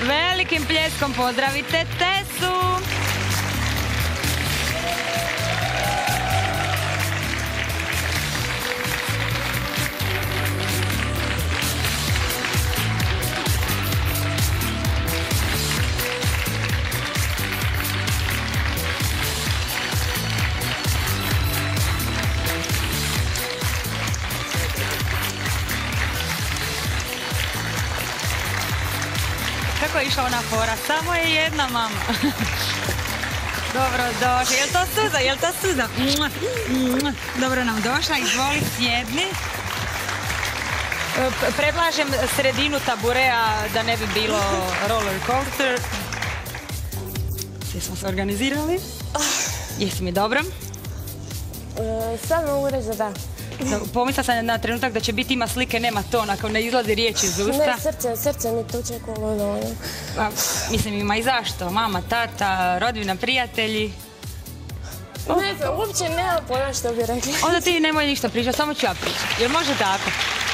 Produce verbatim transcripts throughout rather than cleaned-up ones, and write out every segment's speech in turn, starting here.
Velikim pljeskom pozdravite Tessu. Kako je išla ona fora? Samo je jedna mama. Dobro došla. Jel to suza? Jel to suza? Dobro nam došla. Izvoli sjedni. Predlažem sredinu taburea da ne bi bilo roller coaster. Svi smo se organizirali. Jesi mi dobro? Sad mogu reći da da. Pomislila sam na trenutak da će biti ima slike, nema tona, kao ne izlazi riječ iz usta. Ne, srce, srce mi tuče kolo dovoljno. Mislim, ima i zašto. Mama, tata, rodbina, prijatelji. Ne znam, uopće nema pojma što bi rekli. Onda ti nemoj ništa pričati, samo ću ja pričati. Jer može tako?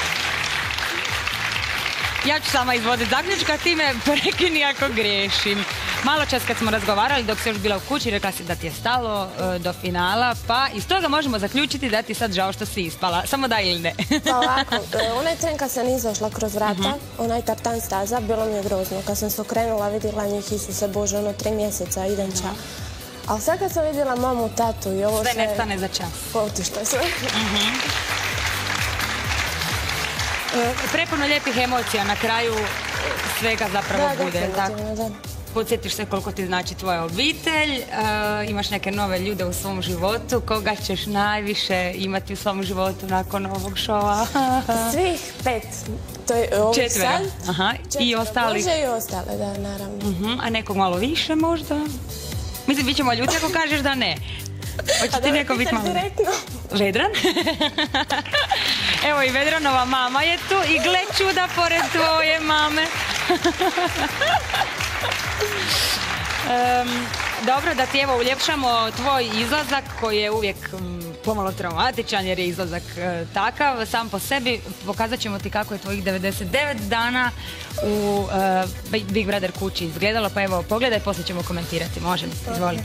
Ja ću sama izvoditi zaključka, ti me prekini ako griješim. Malo čas kad smo razgovarali dok si još bila u kući, rekla si da ti je stalo uh, do finala, pa iz toga možemo zaključiti da ti sad žao što si ispala. Samo da ili ne? Pa ovako, onaj tren kad sam izašla kroz vrata, uh-huh. onaj tartan staza, bilo mi je grozno. Kad sam se okrenula, vidjela njih, Isuse Bože, ono tri mjeseca, idem ča. Uh-huh. Ali sad kad sam vidjela mamu, tatu i ovo sve... Sve nestane za čas. Otišlo je sve. Uh-huh. uh, prepuno lijepih emocija na kraju svega zapravo da, bude. Da, da. Podsjetiš se koliko ti znači tvoja obitelj, uh, imaš neke nove ljude u svom životu, koga ćeš najviše imati u svom životu nakon ovog šova? Svih pet. To je ovih Četvera. sad. Aha. I ostali? Može i ostale, da, naravno. Uh-huh. A nekog malo više možda? Mislim, bit ćemo ljuti ako kažeš da ne. Hoće ti neko biti malo... direktno. Vedran? Evo i Vedranova mama je tu i gle čuda pored tvoje mame. Um, dobro, da ti evo uljepšamo tvoj izlazak koji je uvijek um, pomalo traumatičan jer je izlazak uh, takav. Sam po sebi pokazat ćemo ti kako je tvojih devedeset devet dana u uh, Big Brother kući izgledalo. Pa evo, pogledaj, poslije ćemo komentirati. Možem, izvoli.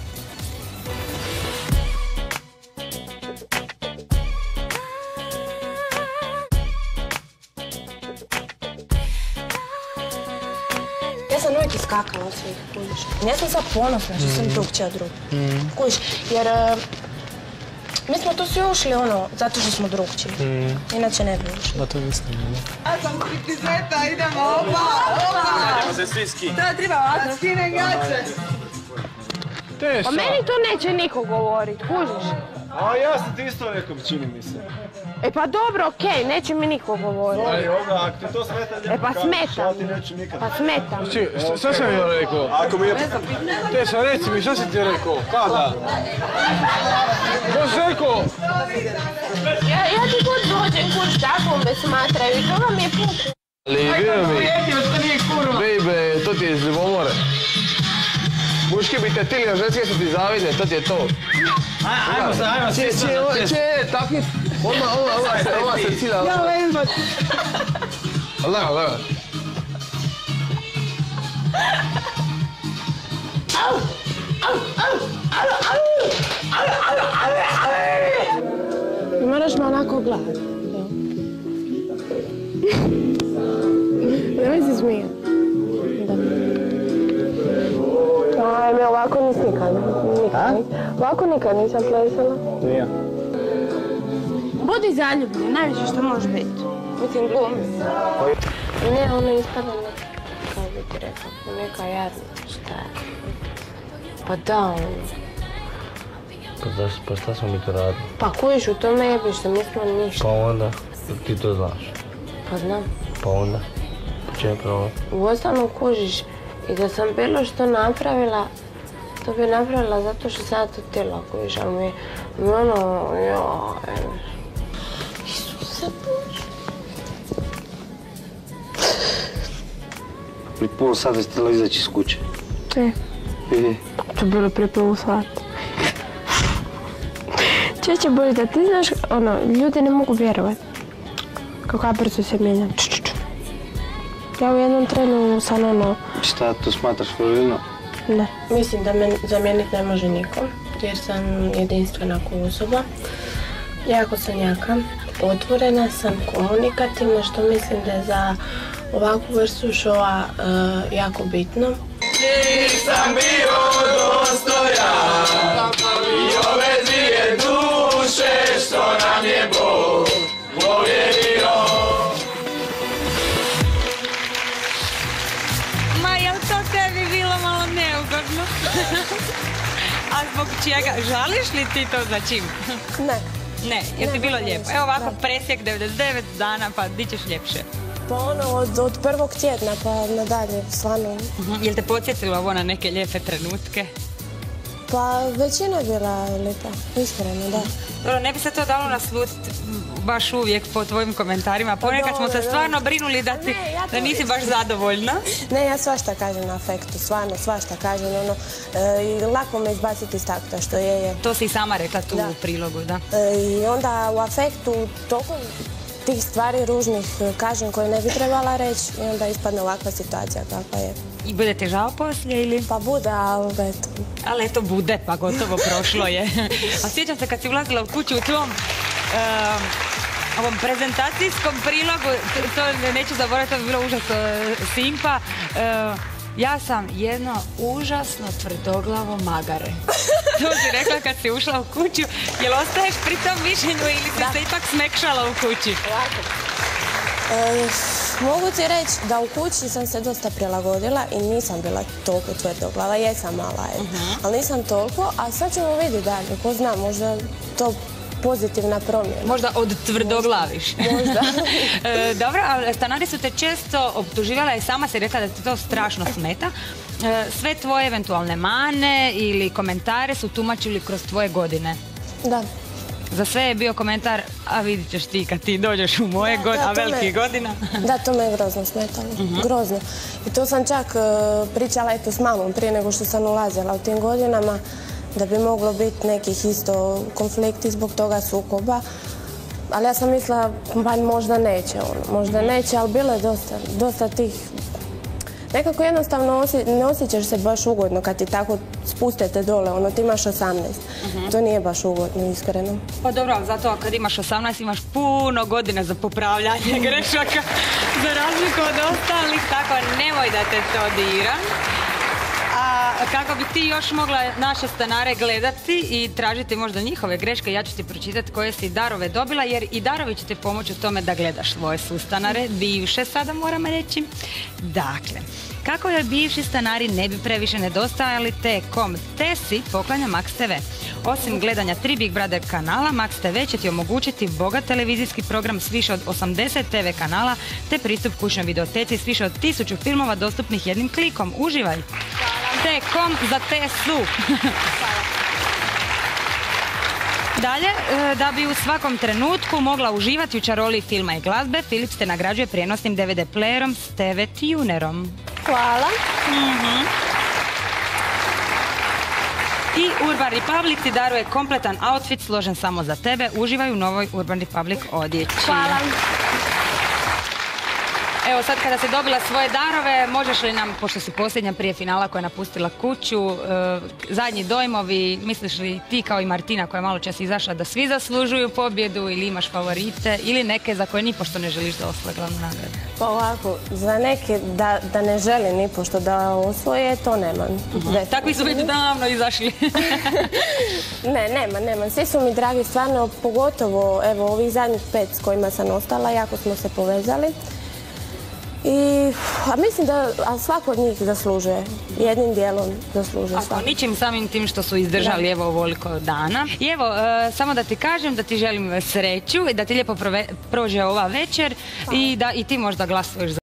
Ja sam uvijek iskakala od svih, kužiš. Ja sam sad ponosna što sam drugčija od drugih. Mm. Kužiš, jer uh, mi smo tu svi ušli ono, zato što smo drugčiji. Mm. Inače ne bi ušli. Da, to je istina, da. Ja sam kritičeta, idemo, opa, opa! Idemo se svi skiniti. To treba ovako, skinem gače. O meni to neće niko govorit, kužiš. A ja sam ti isto rekao, čini mi se. E pa dobro, okej, neće mi niko govoriti. Ali onda, ako ti to smeta, lijepo E pa kažeš, smeta. ja ti neću nikad. Pa smeta. Či, šta sam joj rekao? Ako mi je... Tessa, reci mi, šta si ti rekao? Kada? Što si rekao? Ja, ja ti god dođem kuć, tako me smatraju i toga mi je puku. Ali vjeruj mi, baby, to ti je iz ljubomore. Muški bi te tili, a ženske su ti zavidne, to ti je to. Ajmo se, ajmo se. Če, če, takvi, odmah, odmah, odmah se, odmah se cilja. Ja vezat. Lego, lego. Moraš me onako gledati. Nemoj se smijati. Ajme, ovako nis nikad, nikad, ovako nikad nisam plesala. Nije. Budi zaljubljen, najviše što može biti. Mislim, glumi. Ne, ono ispada neka, kako bi ti rekao, neka jadna, šta je. Pa da, ono. Pa šta smo mi to radili? Pa kujiš, u tome jebiš se, mislim ništa. Pa onda, ti to znaš. Pa znam. Pa onda, pa čem je problem? U ostalom kužiš, i da sam bilo što napravila, to bi napravila zato što sam to htjela, kužiš, ali mi je ono, joj. Isuse Bože. Prije pol sata si htjela izaći iz kuće. E, I? to je bilo prije pol sata. Čeće bolje da ti znaš, ono, ljudi ne mogu vjerovati. Kako brzo se mijenjam. Ja u jednom trenu sam ono... Šta to smatraš pravilno? Ne. Mislim da me zamijeniti ne može niko, jer sam jedinstvena ko osoba. Jako sam jaka, otvorena sam, komunikativna, što mislim da je za ovakvu vrstu šova uh, jako bitno. Nisam bio dostojan i ove dvije duše što nam je Bog povjerio. Ma, jel to tebi bilo malo neugodno? A zbog čega? Žališ li ti to za čim? Ne. Ne, jer ti Ne, bilo ne, lijepo. ne, Evo ovako da. presjek devedeset devet dana, pa di ćeš ljepše? Pa ono, od, od prvog tjedna pa nadalje, stvarno. Uh-huh. Jel te podsjetilo ovo na neke lijepe trenutke? Pa većina je bila lijepa, iskreno, da. Dobro, ne bi se to dalo naslutiti baš uvijek po tvojim komentarima. Ponekad smo se dobro, stvarno dobro. brinuli da, ti, Ne, ja to- da nisi baš zadovoljna. Ne, ja svašta kažem na afektu, stvarno, svašta kažem, ono, e, i lako me izbaciti iz takta, što je, je. To si i sama rekla tu Da. u prilogu, da. E, I onda u afektu toliko tih stvari ružnih e, kažem koje ne bi trebala reći i onda ispadne ovakva situacija kakva je. I bude ti žao poslije ili? Pa bude, ali eto. Ali eto bude, pa gotovo prošlo je. A sjećam se kad si ulazila u kuću u tvom um, ovom prezentacijskom prilogu, to, to neću zaboraviti, to bi bilo užasno uh, simpa. Uh, ja sam jedno užasno tvrdoglavo magare. To si rekla kad si ušla u kuću. Jel ostaješ pri tom mišljenju ili si Da. se ipak smekšala u kući? E, mogu ti reći da u kući sam se dosta prilagodila i nisam bila toliko tvrdoglava, jesam mala, je. Ali nisam toliko, a sad ćemo vidjeti dalje, ko zna, možda to pozitivna promjena. Možda od tvrdoglaviš. Možda. E, dobro, a stanari su te često optuživali i sama si rekla da te to strašno smeta. E, sve tvoje eventualne mane ili komentare su tumačili kroz tvoje godine. Da. Za sve je bio komentar, a vidit ćeš ti kad ti dođeš u moje Da, godine, da, a to me- velikih godina. Da, to me je grozno smetalo. Grozno. I to sam čak e, pričala eto s mamom prije nego što sam ulazila u tim godinama, da bi moglo biti nekih isto konflikti zbog toga sukoba. Ali ja sam mislila, pa možda neće ono, možda neće, ali bilo je dosta, dosta tih... Nekako jednostavno osje- ne osjećaš se baš ugodno kad ti tako spustete dole, ono ti imaš osamnaest. To nije baš ugodno, iskreno. Pa dobro, ali zato kad imaš osamnaest imaš puno godina za popravljanje grešaka, za razliku od ostalih, tako nemoj da te to dira. A kako bi ti još mogla naše stanare gledati i tražiti možda njihove greške, ja ću ti pročitati koje si darove dobila, jer i darovi će ti pomoći u tome da gledaš svoje sustanare, bivše sada moram reći. Dakle, kako joj bivši stanari ne bi previše nedostajali, te kom Tessi poklanja Max te ve. Osim gledanja tri Big Brother kanala, Max te ve će ti omogućiti bogat televizijski program s više od osamdeset te ve kanala, te pristup kućnoj videoteci s više od tisuću filmova dostupnih jednim klikom. Uživaj! Te kom za Tessu. Dalje, e, da bi u svakom trenutku mogla uživati u čaroli filma i glazbe, Philips te nagrađuje prijenosnim de ve de playerom s te ve tunerom. Hvala. I Urban Republic ti daruje kompletan outfit složen samo za tebe. Uživaj u novoj Urban Republic odjeći. Hvala. Evo sad kada si dobila svoje darove, možeš li nam, pošto si posljednja prije finala koja je napustila kuću, e, zadnji dojmovi, misliš li ti kao i Martina koja je malo čas izašla da svi zaslužuju pobjedu ili imaš favorite ili neke za koje nipošto ne želiš da osvoje glavnu nagradu? Pa ovako, za neke da, da ne žele nipošto da osvoje, to nemam. Definitivno. Takvi su već davno izašli. Ne, nema, nema. Svi su mi dragi, stvarno, pogotovo evo ovih zadnjih pet s kojima sam ostala, jako smo se povezali. I, a mislim da a svako od njih zaslužuje, jednim dijelom zaslužuje Ako svako. ničim samim tim što su izdržali evo ovoliko dana. I evo, e, samo da ti kažem da ti želim sreću i da ti lijepo prove- prođe ova večer i da i ti možda glasuješ za